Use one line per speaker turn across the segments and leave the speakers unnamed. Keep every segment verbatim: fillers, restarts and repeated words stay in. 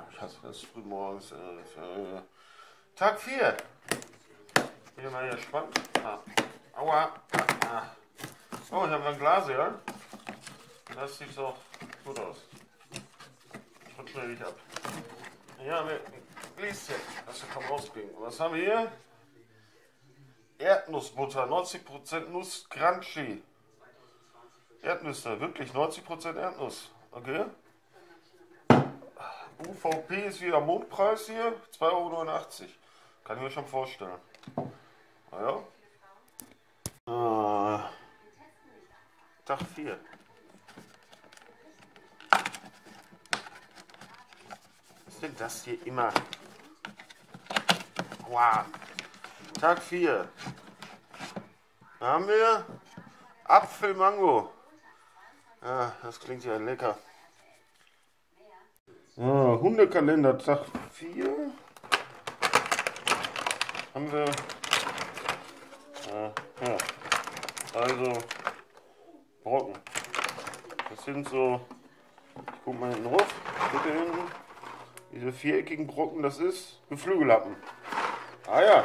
ich hasse das früh morgens. Äh, Tag vier. Bin ich mal gespannt. Ah. Aua. Ah. Oh, ich habe ein Glas, ja. Das sieht doch gut aus. Ich rutsche nicht ab. Ja, wir Gläschen, das kann man rauskriegen. Was haben wir hier? Erdnussbutter, neunzig Prozent Nuss Crunchy. Erdnüsse, wirklich neunzig Prozent Erdnuss. Okay. U V P ist wieder Mondpreis hier, zwei Euro neunundachtzig. Kann ich mir schon vorstellen. Naja. Ah. Tag vier. Was ist denn das hier immer? Wow. Tag vier. Da haben wir Apfel Mango. Ja, das klingt ja lecker. Ah, Hundekalender Tag vier. Haben wir. Ah, ja. Also Brocken. Das sind so. Ich guck mal hinten rauf. Bitte hinten. Diese viereckigen Brocken, das ist Geflügellappen. Ah ja.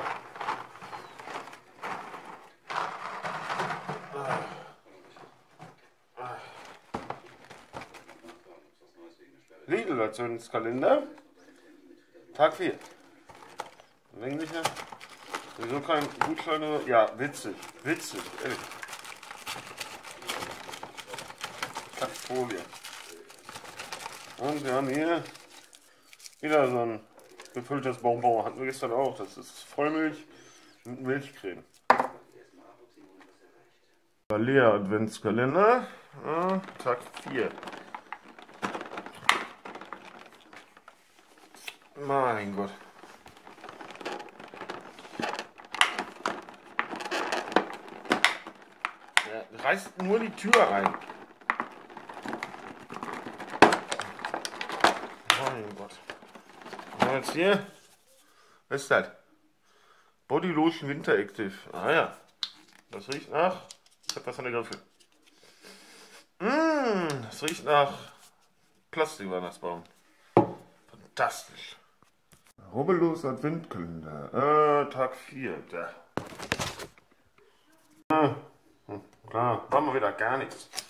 Lidl Adventskalender. Tag vier. Längliche. Wieso kein Gutscheine? Ja, witzig. Witzig, ehrlich. Kackfolie. Und wir haben hier wieder so ein gefülltes Bonbon. Hatten wir gestern auch. Das ist Vollmilch mit Milchcreme. Lea Adventskalender. Ah, Tag vier. Mein Gott. Er reißt nur die Tür ein. Mein Gott. Und jetzt hier. Was ist das? Body Lotion Winter Active. Ah ja. Das riecht nach. Ich hab was an der Griffel. Mmh, das riecht nach Plastik-Weihnachtsbaum. Fantastisch. Rubbellos Adventkalender. Äh, Tag vier. Da. Ah, hm, klar, machen wir wieder gar nichts.